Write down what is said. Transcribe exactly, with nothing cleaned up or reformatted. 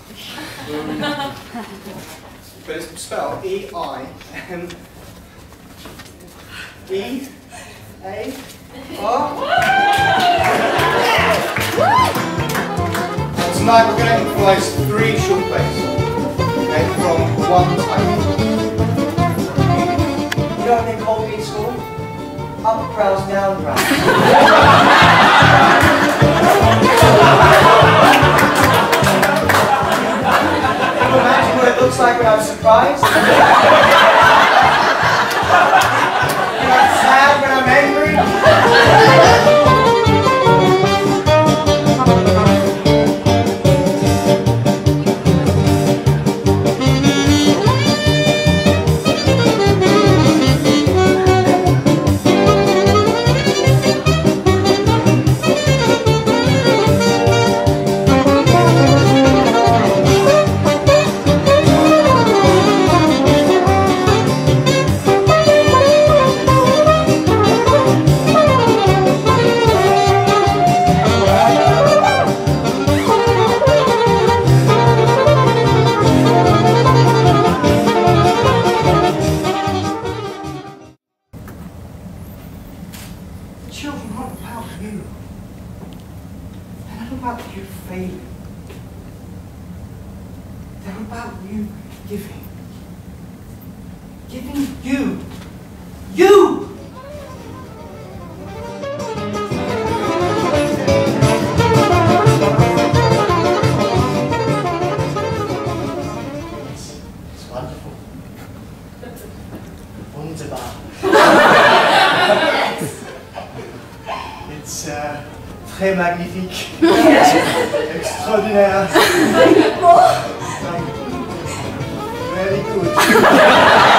Um, but it's spelled E I M E A R. And tonight we're going to improvise three short plays, okay, from one title. You know what they called me in school? Up brows, down brows. Can you imagine what it looks like when I'm surprised? When I'm sad, when I'm angry? Children aren't about you. They're not about you failing. They're about you giving. Giving you. You! It's, it's wonderful. Wunderbar. It's uh, très magnifique. Extraordinaire. Very good.